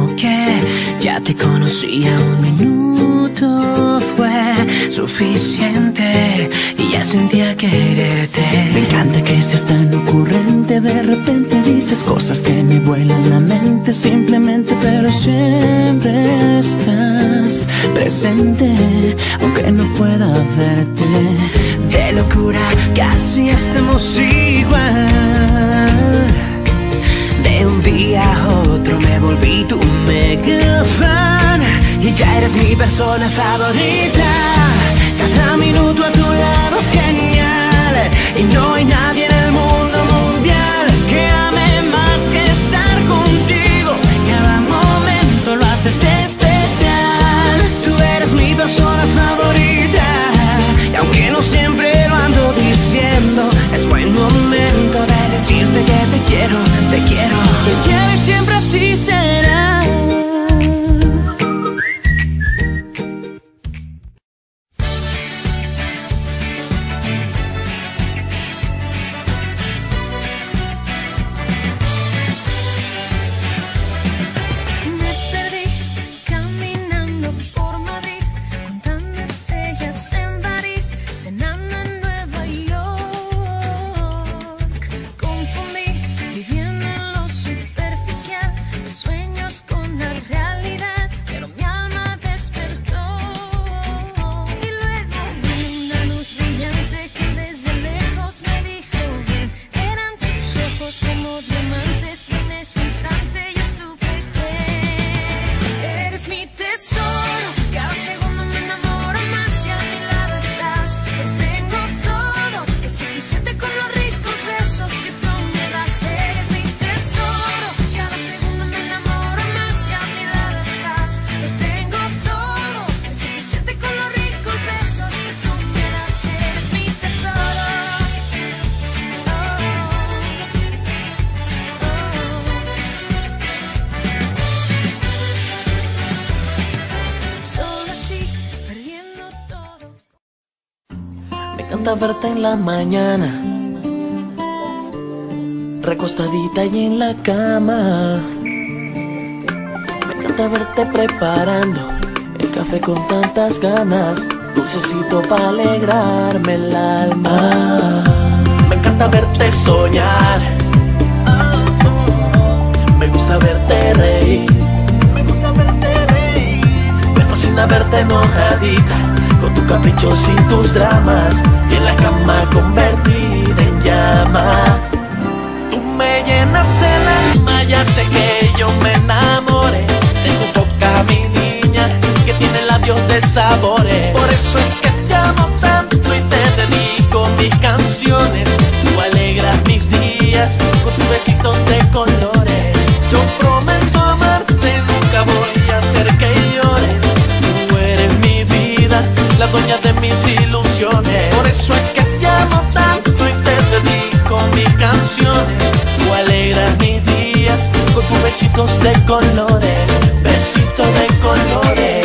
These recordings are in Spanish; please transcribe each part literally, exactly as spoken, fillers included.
como que ya te conocía. Un minuto fue suficiente y ya sentía quererte. Me encanta que seas tan ocurrente. De repente dices cosas que me vuelan la mente. Simplemente, pero siempre estás presente, aunque no pueda verte. De locura casi estamos igual. De un día a otro me volví tu mega fan y ya eres mi persona favorita. Cada minuto a tu lado es genial y no hay nadie en el mundo mundial que ame más que estar contigo. Cada momento lo haces especial. Tú eres mi persona favorita y aunque no siempre lo ando diciendo, es buen momento de decirte que te quiero, te quiero, te quiero y siempre así será. Me encanta verte en la mañana, recostadita y en la cama. Me encanta verte preparando el café con tantas ganas, dulcecito para alegrarme el alma. Me encanta verte soñar, me gusta verte reír, me gusta verte reír. Me fascina verte enojadita, con tus caprichos y tus dramas, y en la cama convertida en llamas. Tú me llenas el alma, ya sé que yo me enamoré de tu boca, mi niña, que tiene labios de sabores. Por eso es que te amo tanto y te dedico mis canciones. Tú alegras mis días con tus besitos de colores. Yo prometo amarte, nunca voy a hacer que llores. Tú eres mi vida, la dueña de mis ilusiones. Por eso es que te amo tanto y te dedico mis canciones. Tú alegras mis días con tus besitos de colores, besitos de colores.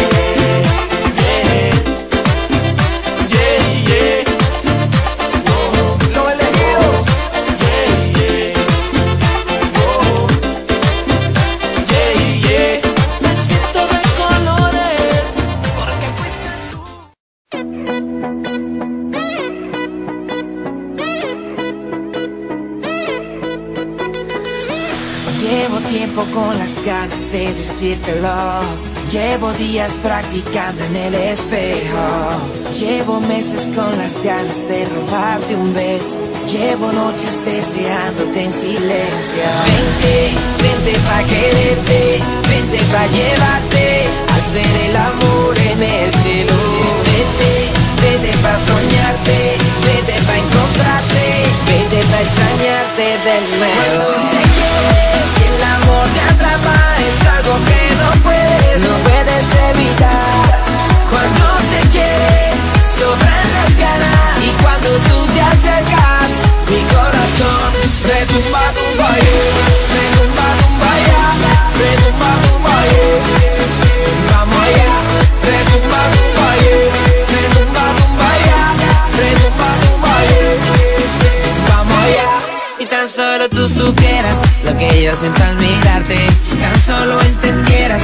Llevo tiempo con las ganas de decírtelo. Llevo días practicando en el espejo. Llevo meses con las ganas de robarte un beso. Llevo noches deseándote en silencio. Vente, vente pa' quererte, vente pa' llevarte, hacer el amor en el cielo. Vete, vete pa' soñarte, vete pa' encontrarte, vete pa' extrañarte de nuevo. Sé que el amor te atrapa, es algo que no puedes, no puedes evitar. Cuando se quiere, sobran las ganas, y cuando tú te acercas, mi corazón retumba, tumba, yeah. Retumba, tumba, yeah. Retumba, tumba, yeah. Vamos allá, retumba, tumba, yeah. Retumba, tumba, yeah. Retumba, tumba, yeah. Vamos allá. Si tan solo tú supieras lo que yo siento al mirarte, si tan solo entendieras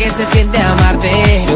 que se siente amarte.